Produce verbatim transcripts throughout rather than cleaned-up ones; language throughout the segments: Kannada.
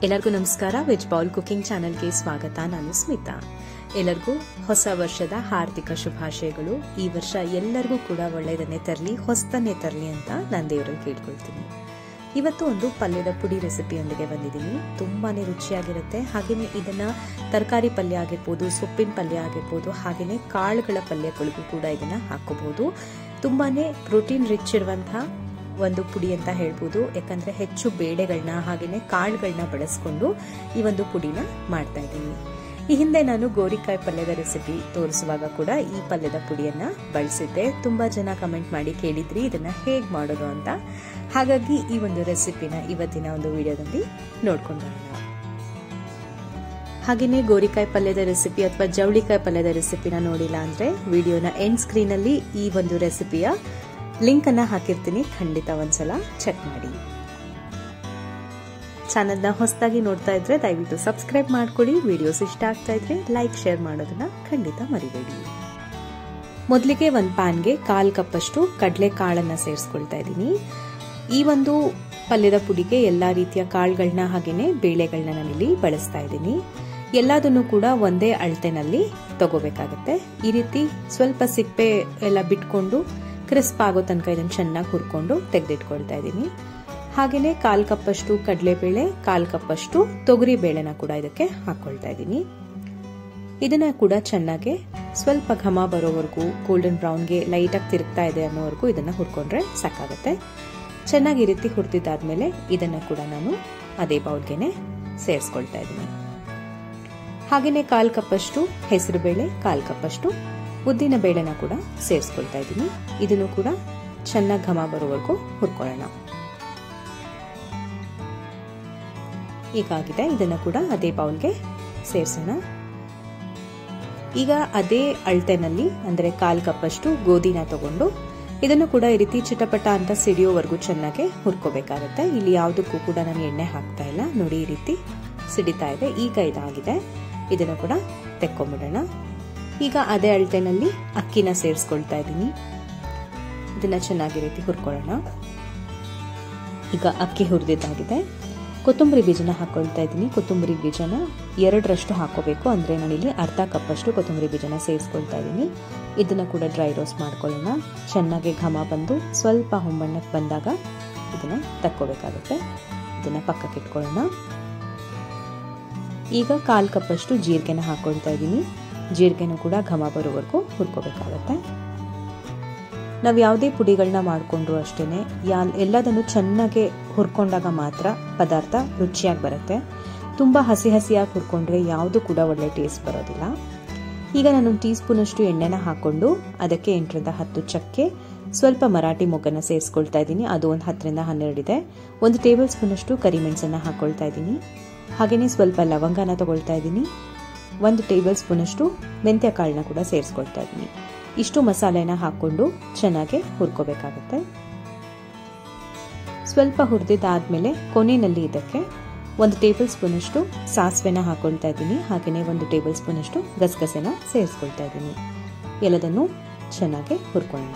ಎಲ್ಲರಿಗೂ ನಮಸ್ಕಾರ. ವೆಜ್ ಬೌಲ್ ಕುಕಿಂಗ್ ಚಾನೆಲ್ಗೆ ಸ್ವಾಗತ. ನಾನು ಸ್ಮಿತಾ. ಎಲ್ಲರಿಗೂ ಹೊಸ ವರ್ಷದ ಹಾರ್ದಿಕ ಶುಭಾಶಯಗಳು. ಈ ವರ್ಷ ಎಲ್ಲರಿಗೂ ಕೂಡ ಒಳ್ಳೆಯದನ್ನೇ ತರಲಿ, ಹೊಸತನ್ನೇ ತರಲಿ ಅಂತ ನಾನು ದೇವರಲ್ಲಿ ಕೇಳ್ಕೊಳ್ತೀನಿ. ಇವತ್ತು ಒಂದು ಪಲ್ಯದ ಪುಡಿ ರೆಸಿಪಿಯೊಂದಿಗೆ ಬಂದಿದ್ದೀನಿ. ತುಂಬಾನೇ ರುಚಿಯಾಗಿರುತ್ತೆ. ಹಾಗೆಯೇ ಇದನ್ನ ತರಕಾರಿ ಪಲ್ಯ ಆಗಿರ್ಬೋದು, ಸೊಪ್ಪಿನ ಪಲ್ಯ ಆಗಿರ್ಬೋದು, ಹಾಗೆಯೇ ಕಾಳುಗಳ ಪಲ್ಯಗಳಿಗೂ ಕೂಡ ಇದನ್ನ ಹಾಕೋಬಹುದು. ತುಂಬಾನೇ ಪ್ರೋಟೀನ್ ರಿಚ್ ಇರುವಂತಹ ಒಂದು ಪುಡಿ ಅಂತ ಹೇಳ್ಬೋದು. ಯಾಕಂದ್ರೆ ಹೆಚ್ಚು ಬೇಳೆಗಳನ್ನ ಹಾಗೆಯೇ ಕಾಳುಗಳನ್ನ ಬಳಸ್ಕೊಂಡು ಈ ಒಂದು ಪುಡಿನ ಮಾಡ್ತಾ ಇದ್ದೀನಿ. ಈ ಹಿಂದೆ ನಾನು ಗೋರಿಕಾಯಿ ಪಲ್ಯದ ರೆಸಿಪಿ ತೋರಿಸುವಾಗ ಕೂಡ ಈ ಪಲ್ಯದ ಪುಡಿಯನ್ನ ಬಳಸಿದ್ದೆ. ತುಂಬಾ ಜನ ಕಮೆಂಟ್ ಮಾಡಿ ಕೇಳಿದ್ರಿ ಇದನ್ನ ಹೇಗ್ ಮಾಡೋದು ಅಂತ. ಹಾಗಾಗಿ ಈ ಒಂದು ರೆಸಿಪಿನ ಇವತ್ತಿನ ಒಂದು ವಿಡಿಯೋದಲ್ಲಿ ನೋಡ್ಕೊಂಡು ಬರೋಣ. ಹಾಗೆಯೇ ಗೋರಿಕಾಯಿ ಪಲ್ಯದ ರೆಸಿಪಿ ಅಥವಾ ಜವಳಿಕಾಯಿ ಪಲ್ಯದ ರೆಸಿಪಿನ ನೋಡಿಲ್ಲ ಅಂದ್ರೆ ವಿಡಿಯೋನ ಎಂಡ್ ಸ್ಕ್ರೀನ್ ಅಲ್ಲಿ ಈ ಒಂದು ರೆಸಿಪಿಯ ಲಿಂಕ್ ಅನ್ನ ಹಾಕಿರ್ತೀನಿ. ಖಂಡಿತ ಒಂದ್ಸಲ ಚೆಕ್ ಮಾಡಿ. ಚಾನೆಲ್ನ ಹೊಸದಾಗಿ ನೋಡ್ತಾ ಇದ್ರೆ ದಯವಿಟ್ಟು ಸಬ್ಸ್ಕ್ರೈಬ್ ಮಾಡ್ಕೊಳ್ಳಿ. ವಿಡಿಯೋಸ್ ಇಷ್ಟ ಆಗ್ತಾ ಇದ್ರೆ ಲೈಕ್ ಶೇರ್ ಮಾಡೋದನ್ನ ಖಂಡಿತ ಮರಿಬೇಡಿ. ಮೊದಲಿಗೆ ಒಂದು ಪ್ಯಾನ್ಗೆ ಕಾಲ್ ಕಪ್ಪಷ್ಟು ಕಡಲೆ ಕಾಳನ್ನ ಸೇರಿಸ್ಕೊಳ್ತಾ ಇದ್ದೀನಿ. ಈ ಒಂದು ಪಲ್ಯದ ಪುಡಿಗೆ ಎಲ್ಲಾ ರೀತಿಯ ಕಾಳುಗಳನ್ನ ಹಾಗೇನೆ ಬೇಳೆಗಳನ್ನ ನಾನಿಲ್ಲಿ ಬಳಸ್ತಾ ಇದ್ದೀನಿ. ಎಲ್ಲದನ್ನು ಕೂಡ ಒಂದೇ ಅಳತೆನಲ್ಲಿ ತಗೋಬೇಕಾಗತ್ತೆ. ಈ ರೀತಿ ಸ್ವಲ್ಪ ಸಿಪ್ಪೆ ಎಲ್ಲ ಬಿಟ್ಕೊಂಡು ಕ್ರಿಸ್ಪ್ ಆಗೋ ತನಕ ಇದನ್ನು ಚೆನ್ನಾಗಿ ಹುರ್ಕೊಂಡು ತೆಗೆದಿಟ್ಕೊಳ್ತಾ ಇದ್ದೀನಿ. ಹಾಗೇನೆ ಕಾಲ್ ಕಪ್ಪಷ್ಟು ಕಡಲೆಬೇಳೆ, ಕಾಲ್ ಕಪ್ಪಷ್ಟು ತೊಗರಿ ಬೇಳೆನ ಕೂಡ ಇದಕ್ಕೆ ಹಾಕೊಳ್ತಾ ಇದ್ದೀನಿ. ಇದನ್ನ ಕೂಡ ಚೆನ್ನಾಗಿ ಸ್ವಲ್ಪ ಘಮ ಬರೋವರೆಗೂ, ಗೋಲ್ಡನ್ ಬ್ರೌನ್ಗೆ ಲೈಟ್ ಆಗಿ ತಿರುಗ್ತಾ ಇದೆ ಅನ್ನೋವರೆಗೂ ಇದನ್ನ ಹುರ್ಕೊಂಡ್ರೆ ಸಾಕಾಗುತ್ತೆ. ಚೆನ್ನಾಗಿ ಈ ರೀತಿ ಹುರಿದಿದ್ದಾದ್ಮೇಲೆ ಇದನ್ನ ಕೂಡ ನಾನು ಅದೇ ಬೌಲ್ಗೆನೆ ಸೇರಿಸ್ಕೊಳ್ತಾ ಇದ್ದೀನಿ. ಹಾಗೇನೆ ಕಾಲ್ ಕಪ್ಪಷ್ಟು ಹೆಸರು ಬೇಳೆ, ಕಾಲ್ ಕಪ್ಪಷ್ಟು ಉದ್ದಿನ ಬೇಳೆನ ಕೂಡ ಸೇರಿಸ್ಕೊಳ್ತಾ ಇದ್ದೀನಿ. ಇದನ್ನು ಕೂಡ ಚೆನ್ನಾಗಿ ಘಮ ಬರೋವರೆಗೂ ಹುರ್ಕೊಳ್ಳೋಣ. ಈಗಾಗಿದೆ. ಇದನ್ನು ಕೂಡ ಅದೇ ಬೌಲ್ಗೆ ಸೇರಿಸೋಣ. ಈಗ ಅದೇ ಅಳತೆನಲ್ಲಿ ಅಂದ್ರೆ ಕಾಲ್ ಕಪ್ಪಷ್ಟು ಗೋಧಿನ ತಗೊಂಡು ಇದನ್ನು ಕೂಡ ಈ ರೀತಿ ಚಿಟಪಟ ಅಂತ ಸಿಡಿಯೋವರೆಗೂ ಚೆನ್ನಾಗಿ ಹುರ್ಕೋಬೇಕಾಗತ್ತೆ. ಇಲ್ಲಿ ಯಾವುದಕ್ಕೂ ಕೂಡ ನಾನು ಎಣ್ಣೆ ಹಾಕ್ತಾ ಇಲ್ಲ. ನೋಡಿ, ಈ ರೀತಿ ಸಿಡಿತಾ ಇದೆ. ಈಗ ಇದಾಗಿದೆ. ಇದನ್ನು ಕೂಡ ತೆಕ್ಕೊಂಡ್ಬಿಡೋಣ. ಈಗ ಅದೇ ಅಳತೆನಲ್ಲಿ ಅಕ್ಕಿನ ಸೇರಿಸ್ಕೊಳ್ತಾ ಇದ್ದೀನಿ. ಇದನ್ನ ಚೆನ್ನಾಗಿ ರೀತಿ ಹುರ್ಕೊಳ್ಳೋಣ. ಈಗ ಅಕ್ಕಿ ಹುರಿದಿದ್ದಾಗಿದೆ. ಕೊತ್ತಂಬರಿ ಬೀಜನ ಹಾಕೊಳ್ತಾ ಇದ್ದೀನಿ. ಕೊತ್ತಂಬರಿ ಬೀಜನ ಎರಡರಷ್ಟು ಹಾಕೋಬೇಕು. ಅಂದ್ರೆ ನಾನಿಲ್ಲಿ ಅರ್ಧ ಕಪ್ಪಷ್ಟು ಕೊತ್ತಂಬರಿ ಬೀಜನ ಸೇರಿಸ್ಕೊಳ್ತಾ ಇದ್ದೀನಿ. ಇದನ್ನ ಕೂಡ ಡ್ರೈ ರೋಸ್ಟ್ ಮಾಡ್ಕೊಳ್ಳೋಣ. ಚೆನ್ನಾಗಿ ಘಮ ಬಂದು ಸ್ವಲ್ಪ ಹೊಂಬಣ್ಣಕ್ಕೆ ಬಂದಾಗ ಇದನ್ನ ತಕ್ಕೋಬೇಕಾಗುತ್ತೆ. ಇದನ್ನ ಪಕ್ಕಕ್ಕೆ ಇಟ್ಕೊಳ್ಳೋಣ. ಈಗ ಕಾಲ್ ಕಪ್ಪಷ್ಟು ಜೀರಿಗೆನ ಹಾಕೊಳ್ತಾ ಇದ್ದೀನಿ. ಜೀರಿಗೆನೂ ಕೂಡ ಘಮ ಬರೋವರೆಗೂ ಹುರ್ಕೋಬೇಕಾಗತ್ತೆ. ನಾವು ಯಾವುದೇ ಪುಡಿಗಳನ್ನ ಮಾಡಿಕೊಂಡ್ರು ಅಷ್ಟೇನೆ ಎಲ್ಲದನ್ನು ಚೆನ್ನಾಗಿ ಹುರ್ಕೊಂಡಾಗ ಮಾತ್ರ ಪದಾರ್ಥ ರುಚಿಯಾಗಿ ಬರುತ್ತೆ. ತುಂಬಾ ಹಸಿ ಹಸಿಯಾಗಿ ಹುರ್ಕೊಂಡ್ರೆ ಯಾವುದು ಕೂಡ ಒಳ್ಳೆ ಟೇಸ್ಟ್ ಬರೋದಿಲ್ಲ. ಈಗ ನಾನೊಂದು ಟೀ ಸ್ಪೂನ್ ಅಷ್ಟು ಎಣ್ಣೆನ ಹಾಕೊಂಡು ಅದಕ್ಕೆ ಎಂಟರಿಂದ ಹತ್ತು ಚಕ್ಕೆ, ಸ್ವಲ್ಪ ಮರಾಠಿ ಮೊಗ್ಗನ್ನ ಸೇರಿಸ್ಕೊಳ್ತಾ ಇದ್ದೀನಿ. ಅದು ಒಂದು ಹತ್ತರಿಂದ ಹನ್ನೆರಡು ಇದೆ. ಒಂದು ಟೇಬಲ್ ಸ್ಪೂನ್ ಅಷ್ಟು ಕರಿಮೆಣಸನ್ನ ಹಾಕೊಳ್ತಾ ಇದ್ದೀನಿ. ಹಾಗೇನೆ ಸ್ವಲ್ಪ ಲವಂಗನ ತಗೊಳ್ತಾ ಇದ್ದೀನಿ. ಒಂದು ಟೇಬಲ್ ಸ್ಪೂನ್ ಅಷ್ಟು ಮೆಂತ್ಯ ಕಾಳನ್ನ ಕೂಡ ಸೇರಿಸ್ಕೊಳ್ತಾ ಇದ್ದೀನಿ. ಇಷ್ಟು ಮಸಾಲೆನ ಹಾಕೊಂಡು ಚೆನ್ನಾಗಿ ಹುರ್ಕೋಬೇಕಾಗುತ್ತೆ. ಸ್ವಲ್ಪ ಹುರಿದಿದ್ದಾದ್ಮೇಲೆ ಕೊನೆಯಲ್ಲಿ ಇದಕ್ಕೆ ಒಂದು ಟೇಬಲ್ ಸ್ಪೂನ್ ಅಷ್ಟು ಸಾಸಿವೆನ ಹಾಕೊಳ್ತಾ ಇದ್ದೀನಿ. ಹಾಗೆಯೇ ಒಂದು ಟೇಬಲ್ ಸ್ಪೂನ್ ಅಷ್ಟು ಗಸಗಸೆನ ಸೇರಿಸ್ಕೊಳ್ತಾ ಇದ್ದೀನಿ. ಎಲ್ಲದನ್ನು ಚೆನ್ನಾಗಿ ಹುರ್ಕೊಳ್ಳೋಣ.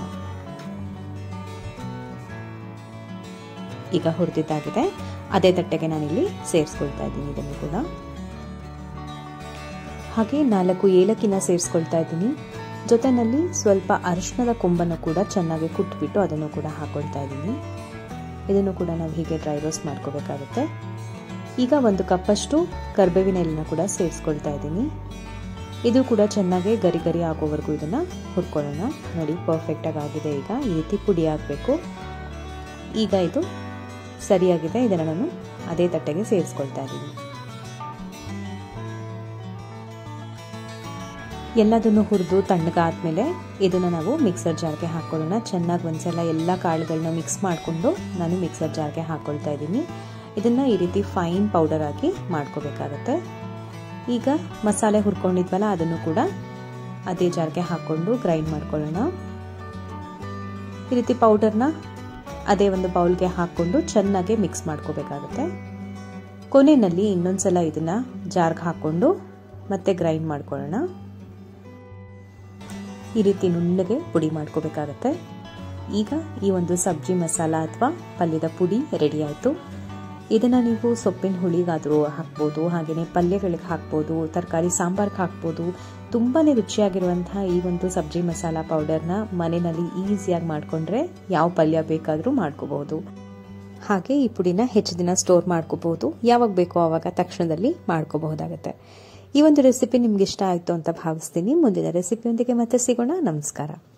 ಈಗ ಹುರಿದಿದ್ದಾಗಿದೆ. ಅದೇ ತಟ್ಟೆಗೆ ನಾನಿಲ್ಲಿ ಸೇರಿಸ್ಕೊಳ್ತಾ ಇದ್ದೀನಿ. ಇದನ್ನು ಕೂಡ ಹಾಗೆ ನಾಲ್ಕು ಏಲಕ್ಕಿನ ಸೇರಿಸ್ಕೊಳ್ತಾ ಇದ್ದೀನಿ. ಜೊತೆನಲ್ಲಿ ಸ್ವಲ್ಪ ಅರಿಶಿಣದ ಕೊಂಬನ್ನು ಕೂಡ ಚೆನ್ನಾಗಿ ಕುಟ್ಬಿಟ್ಟು ಅದನ್ನು ಕೂಡ ಹಾಕೊಳ್ತಾ ಇದ್ದೀನಿ. ಇದನ್ನು ಕೂಡ ನಾವು ಹೀಗೆ ಡ್ರೈ ರೋಸ್ಟ್ ಮಾಡ್ಕೋಬೇಕಾಗುತ್ತೆ. ಈಗ ಒಂದು ಕಪ್ಪಷ್ಟು ಕರಿಬೇವಿನ ಎಲೆನ ಕೂಡ ಸೇರಿಸ್ಕೊಳ್ತಾ ಇದ್ದೀನಿ. ಇದು ಕೂಡ ಚೆನ್ನಾಗಿ ಗರಿ ಗರಿ ಆಗೋವರೆಗೂ ಇದನ್ನ ಹುರ್ಕೊಳ್ಳೋಣ. ನೋಡಿ, ಪರ್ಫೆಕ್ಟ್ ಆಗಿ ಆಗಿದೆ. ಈಗ ಈ ರೀತಿ ಪುಡಿ ಆಗಬೇಕು. ಈಗ ಇದು ಸರಿಯಾಗಿದೆ. ಇದನ್ನು ನಾನು ಅದೇ ತಟ್ಟೆಗೆ ಸೇರಿಸ್ಕೊಳ್ತಾ ಇದ್ದೀನಿ. ಎಲ್ಲದನ್ನು ಹುರಿದು ತಣ್ಣಗಾದ್ಮೇಲೆ ಇದನ್ನ ನಾವು ಮಿಕ್ಸರ್ ಜಾರ್ಗೆ ಹಾಕೊಳ್ಳೋಣ. ಚೆನ್ನಾಗಿ ಒಂದ್ಸಲ ಎಲ್ಲ ಕಾಳುಗಳನ್ನ ಮಿಕ್ಸ್ ಮಾಡಿಕೊಂಡು ನಾನು ಮಿಕ್ಸರ್ ಜಾರ್ಗೆ ಹಾಕೊಳ್ತಾ ಇದ್ದೀನಿ. ಇದನ್ನ ಈ ರೀತಿ ಫೈನ್ ಪೌಡರ್ ಆಗಿ ಮಾಡ್ಕೋಬೇಕಾಗತ್ತೆ. ಈಗ ಮಸಾಲೆ ಹುರ್ಕೊಂಡಿದ್ವಲ್ಲ ಅದನ್ನು ಕೂಡ ಅದೇ ಜಾರ್ಗೆ ಹಾಕೊಂಡು ಗ್ರೈಂಡ್ ಮಾಡ್ಕೊಳ್ಳೋಣ. ಈ ರೀತಿ ಪೌಡರ್ನ ಅದೇ ಒಂದು ಬೌಲ್ಗೆ ಹಾಕೊಂಡು ಚೆನ್ನಾಗಿ ಮಿಕ್ಸ್ ಮಾಡ್ಕೋಬೇಕಾಗುತ್ತೆ. ಕೊನೆಯಲ್ಲಿ ಇನ್ನೊಂದ್ಸಲ ಇದನ್ನ ಜಾರ್ಗೆ ಹಾಕೊಂಡು ಮತ್ತೆ ಗ್ರೈಂಡ್ ಮಾಡ್ಕೊಳ್ಳೋಣ. ಈ ರೀತಿ ನುಣ್ಣಗೆ ಪುಡಿ ಮಾಡ್ಕೋಬೇಕಾಗತ್ತೆ. ಈಗ ಈ ಒಂದು ಸಬ್ಜಿ ಮಸಾಲ ಅಥವಾ ಪಲ್ಯದ ಪುಡಿ ರೆಡಿ ಆಯಿತು. ಇದನ್ನು ನೀವು ಸೊಪ್ಪಿನ ಹುಳಿಗಾದರೂ ಹಾಕ್ಬೋದು, ಹಾಗೆಯೇ ಪಲ್ಯಗಳಿಗೆ ಹಾಕ್ಬೋದು, ತರಕಾರಿ ಸಾಂಬಾರ್ಗೆ ಹಾಕ್ಬೋದು. ತುಂಬಾ ರುಚಿಯಾಗಿರುವಂತಹ ಈ ಒಂದು ಸಬ್ಜಿ ಮಸಾಲ ಪೌಡರ್ನ ಮನೆಯಲ್ಲಿ ಈಸಿಯಾಗಿ ಮಾಡಿಕೊಂಡ್ರೆ ಯಾವ ಪಲ್ಯ ಬೇಕಾದರೂ ಮಾಡ್ಕೋಬಹುದು. ಹಾಗೆ ಈ ಪುಡಿನ ಹೆಚ್ಚು ದಿನ ಸ್ಟೋರ್ ಮಾಡ್ಕೋಬಹುದು, ಯಾವಾಗ ಬೇಕೋ ಆವಾಗ ತಕ್ಷಣದಲ್ಲಿ ಮಾಡ್ಕೋಬಹುದಾಗುತ್ತೆ. ಈ ಒಂದು ರೆಸಿಪಿ ನಿಮ್ಗೆ ಇಷ್ಟ ಆಯಿತು ಅಂತ ಭಾವಿಸ್ತೀನಿ. ಮುಂದಿನ ರೆಸಿಪಿಯೊಂದಿಗೆ ಮತ್ತೆ ಸಿಗೋಣ. ನಮಸ್ಕಾರ.